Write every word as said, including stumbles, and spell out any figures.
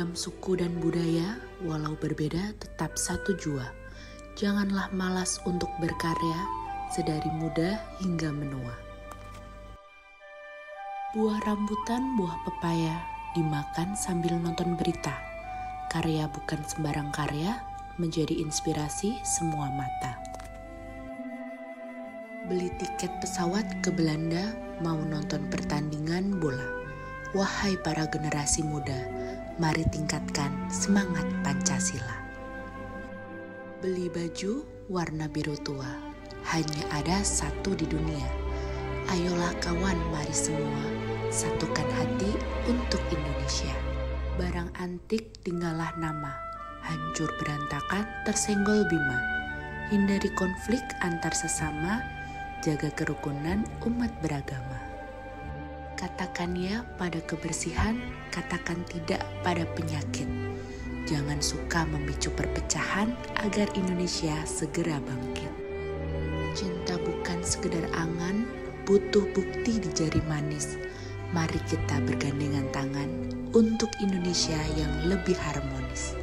Beragam suku dan budaya, walau berbeda tetap satu jua. Janganlah malas untuk berkarya, sedari muda hingga menua. Buah rambutan, buah pepaya, dimakan sambil nonton berita. Karya bukan sembarang karya, menjadi inspirasi semua mata. Beli tiket pesawat ke Belanda, mau nonton pertandingan bola. Wahai para generasi muda, mari tingkatkan semangat Pancasila. Beli baju warna biru tua, hanya ada satu di dunia. Ayolah kawan, mari semua, satukan hati untuk Indonesia. Barang antik tinggallah nama, hancur berantakan tersenggol bima. Hindari konflik antar sesama, jaga kerukunan umat beragama. Katakan ya pada kebersihan, katakan tidak pada penyakit. Jangan suka memicu perpecahan agar Indonesia segera bangkit. Cinta bukan sekedar angan, butuh bukti di jari manis. Mari kita bergandengan tangan untuk Indonesia yang lebih harmonis.